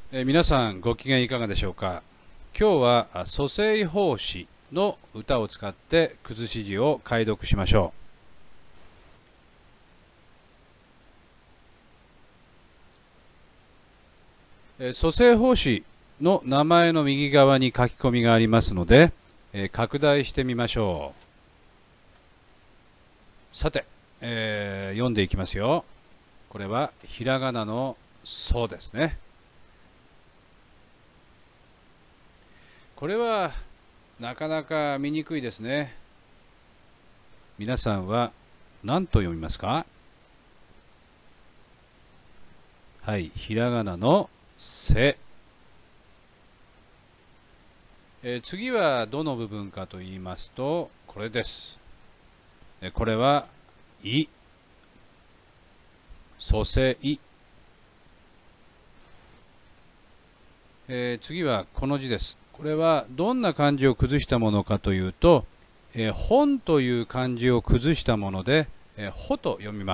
皆さんご機嫌いかがでしょうか。今日は蘇生法師の歌を使って崩し字を解読しましょう。蘇生法師の名前の右側に書き込みがありますので、拡大してみましょう。さて、読んでいきますよ。これはひらがなのソですね。これはなかなか見にくいですね。皆さんは何と読みますか？はい、ひらがなのせ。次はどの部分かと言いますと、これです。これは、い。蘇生。次はこの字です。これはどんな漢字を崩したものかというと、本という漢字を崩したもので、ほと読みます。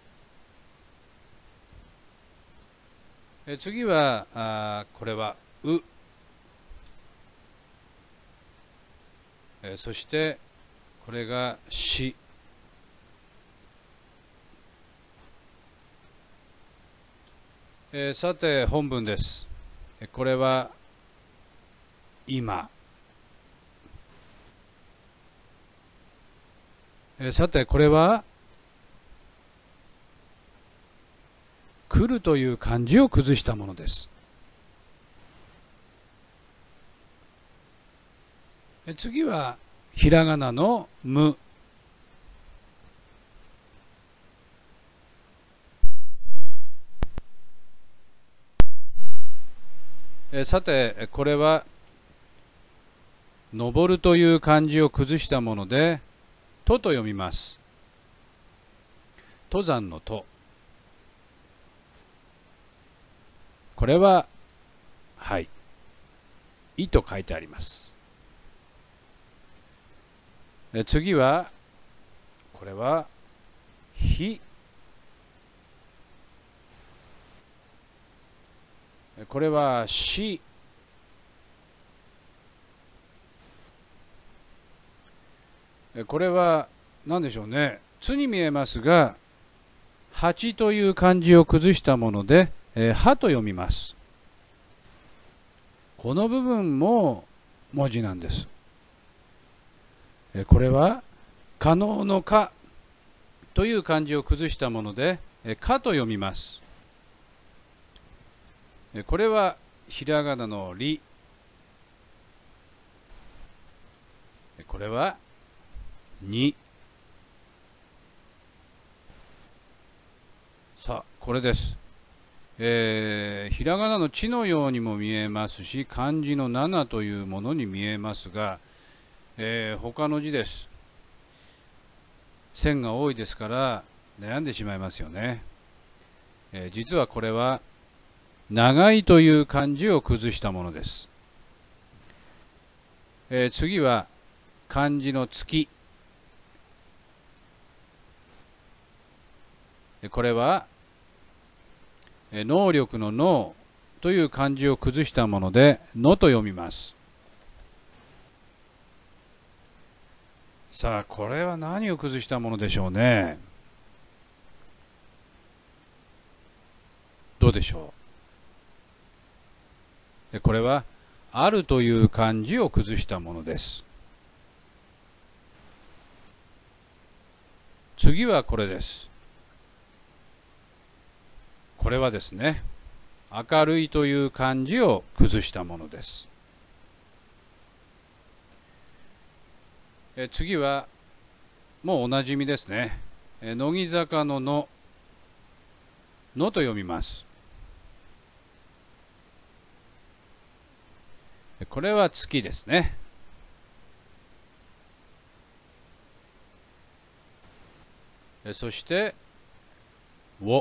次はこれはう。そしてこれがし。さて本文です。これは今。さてこれは来るという漢字を崩したものです。次はひらがなのむ。さてこれは登るという漢字を崩したものでとと読みます。登山のと。これははい、いと書いてあります。次はこれはひ。これはし。これは何でしょうね。つに見えますが、八という漢字を崩したもので、はと読みます。この部分も文字なんです。これは可能の可という漢字を崩したもので、かと読みます。これはひらがなのり。これはに。さあこれです。ひらがなのちのようにも見えますし、漢字の7というものに見えますが、他の字です。線が多いですから悩んでしまいますよね。実はこれは長いという漢字を崩したものです。次は漢字の月。これは能力の能という漢字を崩したものでのと読みます。さあこれは何を崩したものでしょうね。どうでしょう。これはあるという漢字を崩したものです。次はこれです。これはですね、明るいという漢字を崩したものです。次はもうおなじみですね。乃木坂ののと読みます。これは月ですね。そしてを。こ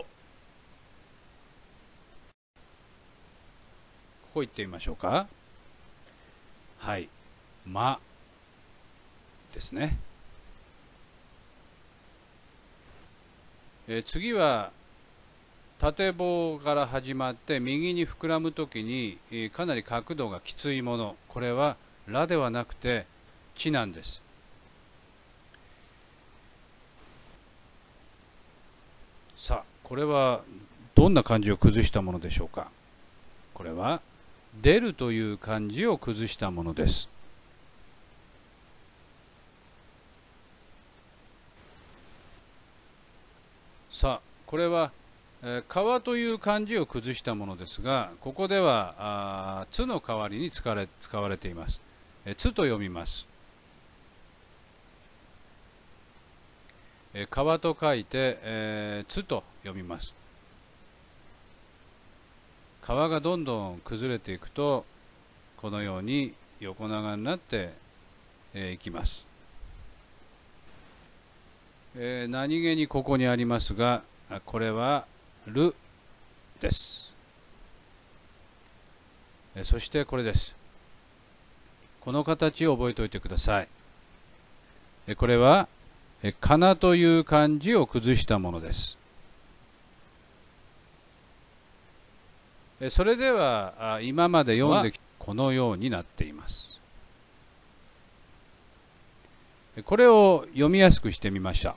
こ行ってみましょうか。はい、まですね。次は縦棒から始まって右に膨らむときにかなり角度がきついもの、これはラではなくてチなんです。さあ、これはどんな漢字を崩したものでしょうか。これは出るという漢字を崩したものです。さあ、これは川という漢字を崩したものですが、ここではつの代わりに使われています。つと読みます。川と書いて、つと読みます。川がどんどん崩れていくと、このように横長になっていきます。何気にここにありますが、これはるです。そしてこれです。この形を覚えておいてください。これはかなという漢字を崩したものです。それでは今まで読んできたこのようになっています。これを読みやすくしてみました。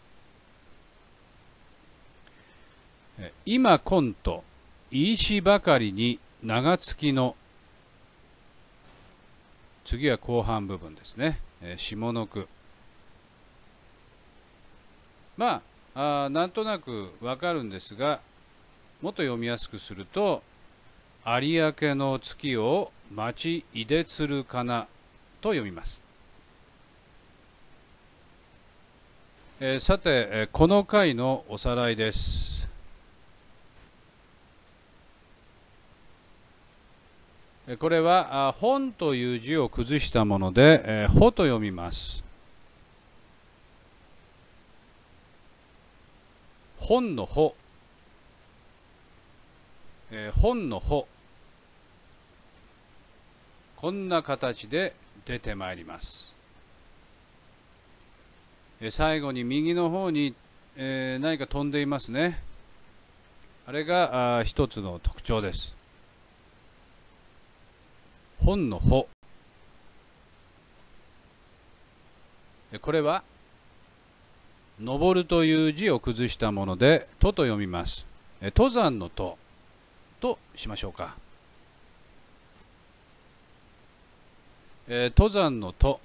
今今と言いしばかりに長月の、次は後半部分ですね。下の句。まあ、なんとなくわかるんですが、もっと読みやすくすると、有明の月を待ちいでつるかなと読みます。さて、この回のおさらいです。これは本という字を崩したもので、ほと読みます。本のほ、本のほ、こんな形で出てまいります。最後に右の方に、何か飛んでいますね。あれが一つの特徴です。本のほ。これは登るという字を崩したもので、とと読みます。登山のととしましょうか。登山のと。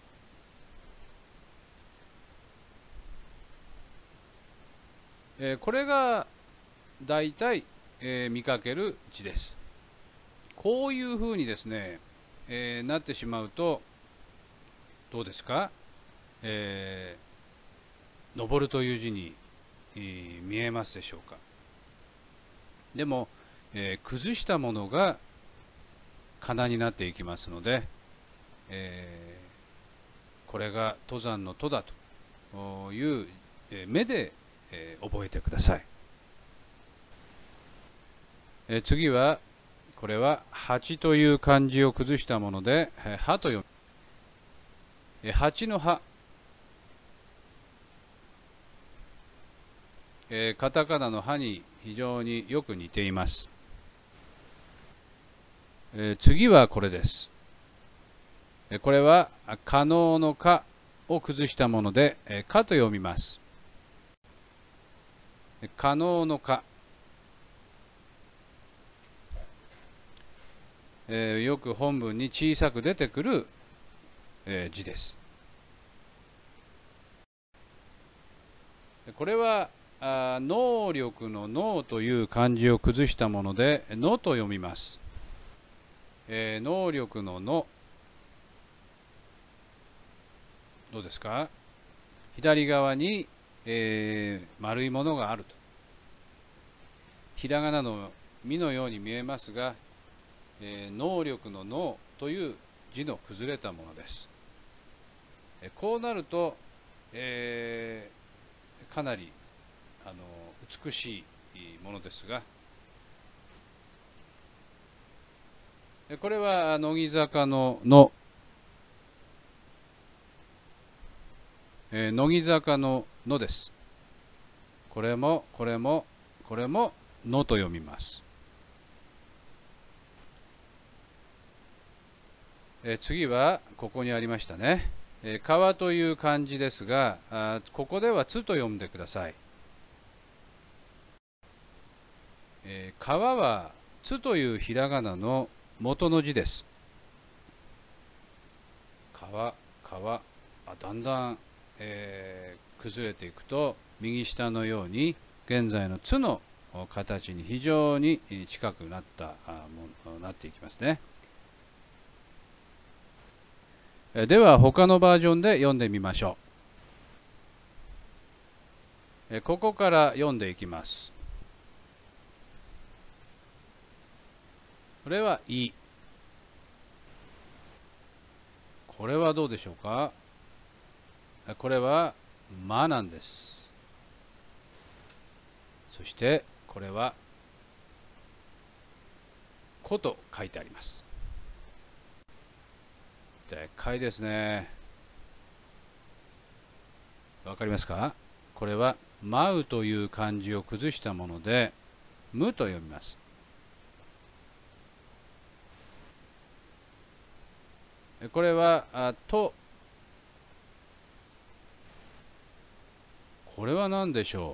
これがだいたい見かける字です。こういうふうにですね、なってしまうとどうですか。登るという字に、見えますでしょうか。でも、崩したものがかなになっていきますので、これが登山のとだという目で、覚えてください。次はこれは八という漢字を崩したもので、はと読む。八のは、カタカナのはに非常によく似ています。次はこれです。これは可能のかを崩したもので、かと読みます。可能のか、よく本文に小さく出てくる、字です。これは能力の能という漢字を崩したもので、のと読みます。能力のの、どうですか。左側に、丸いものがあると。ひらがなのみのように見えますが、能力の能という字の崩れたものです。こうなると、かなり美しいものですが、これは乃木坂のの、乃木坂ののです。これもこれもこれものと読みます。次はここにありましたね。川という漢字ですが、ここではつと読んでください。川はつというひらがなの元の字です。川、だんだん、崩れていくと右下のように現在のつの形に非常に近くなっていきますね。では他のバージョンで読んでみましょう。ここから読んでいきます。これは「い」。これはどうでしょうか。これは「ま」なんです。そしてこれは「こ」と書いてあります。でっかいですね。わかりますか。これは「舞う」という漢字を崩したもので「む」と読みます。これは「と」。これは何でしょ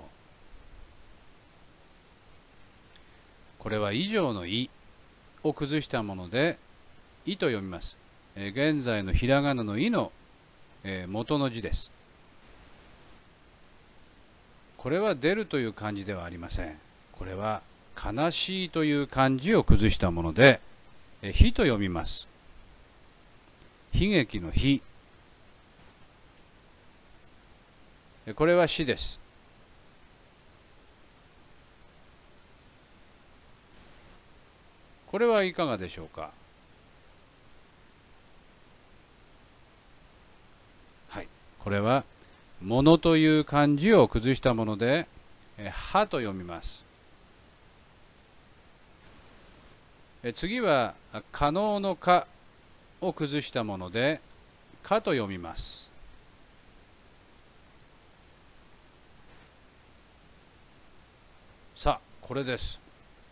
う。これは以上の「い」を崩したもので「い」と読みます。現在のひらがなの「い」の元の字です。これは出るという漢字ではありません。これは悲しいという漢字を崩したもので悲と読みます。悲劇の悲。これは死です。これはいかがでしょうか。はい、これはものという漢字を崩したものではと読みます。次は可能の可を崩したものでかと読みます。さあこれです。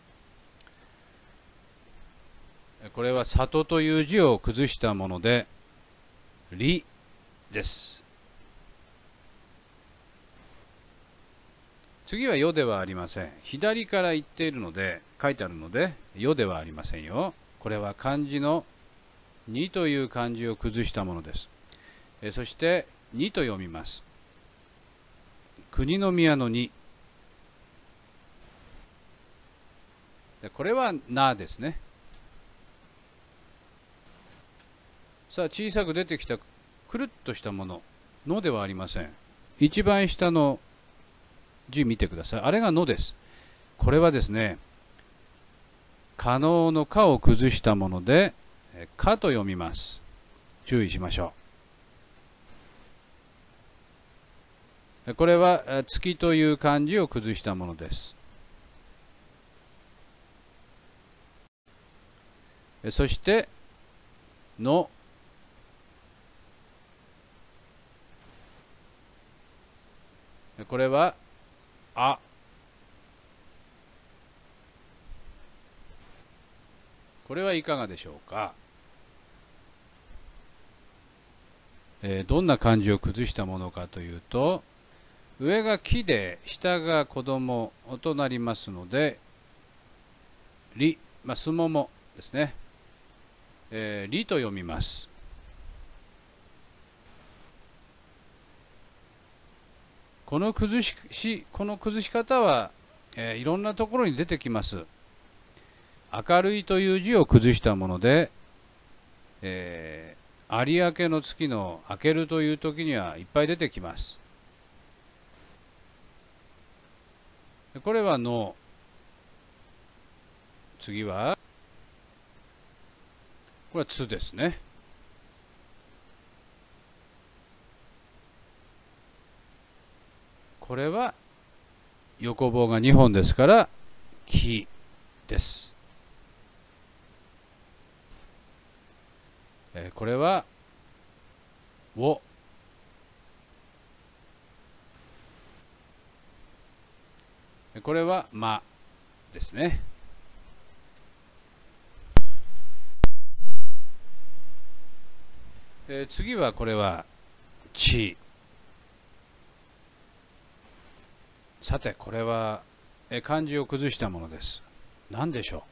これは里という字を崩したものでりです。次はよではありません。左から言っているので書いてあるのでよではありませんよ。これは漢字のにという漢字を崩したものです。そしてにと読みます。国の宮のに。これはなですね。さあ小さく出てきたくるっとしたもののではありません。一番下の字見てください。あれがのです。これはですね、可能の可を崩したものでかと読みます。注意しましょう。これは月という漢字を崩したものです。そしての。これはあ。これはいかがでしょうか。どんな漢字を崩したものかというと、上が木で下が子供となりますのでり、すももですね、りと読みます。この崩し方は、いろんなところに出てきます。明るいという字を崩したもので、有明の月の明けるという時にはいっぱい出てきます。これはの。次はこれはつですね。これは横棒が2本ですからきです。これはを。これはまですね。次はこれは地。さてこれは漢字を崩したものです。何でしょう。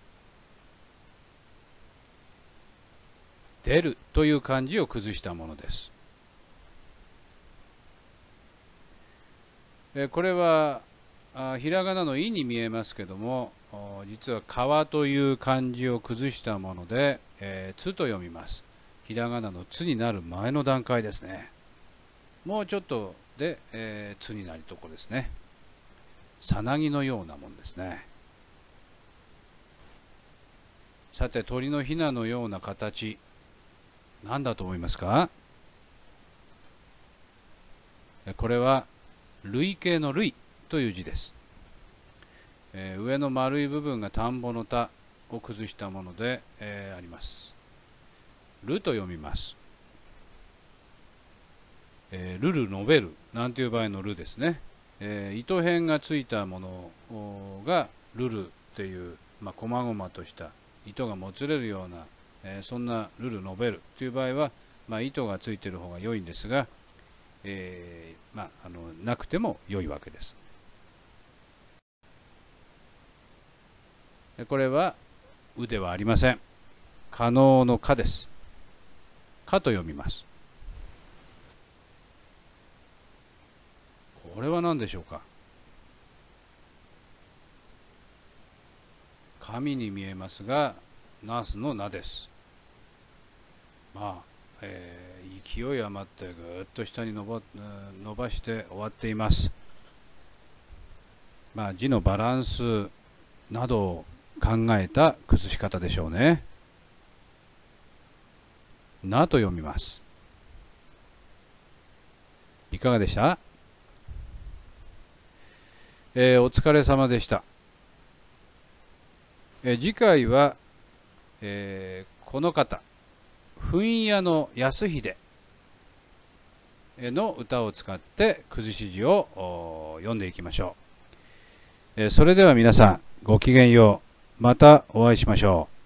出るという漢字を崩したものです。これはひらがなの「い」に見えますけども、実は川という漢字を崩したもので、つと読みます。ひらがなのつになる前の段階ですね。もうちょっとで、つになるところですね。さなぎのようなもんですね。さて鳥のひなのような形、何だと思いますか。これは類型の類という字です。上の丸い部分が田んぼの田を崩したもので、あります。ると読みます。るる述べるなんていう場合のるですね。糸辺がついたものがるるっていう、こまごまとした糸がもつれるような、そんなるる述べるという場合は、糸がついている方が良いんですが、なくても良いわけです。これはうではありません。可能の可です。かと読みます。これは何でしょうか。神に見えますが、ナスの名です。勢い余ってぐーっと下に伸ばして終わっています。字のバランスなどを考えた崩し方でしょうね。なと読みます。いかがでした？お疲れ様でした。次回は、この方、糞屋の安秀の歌を使って崩し字を読んでいきましょう。それでは皆さんごきげんよう。またお会いしましょう。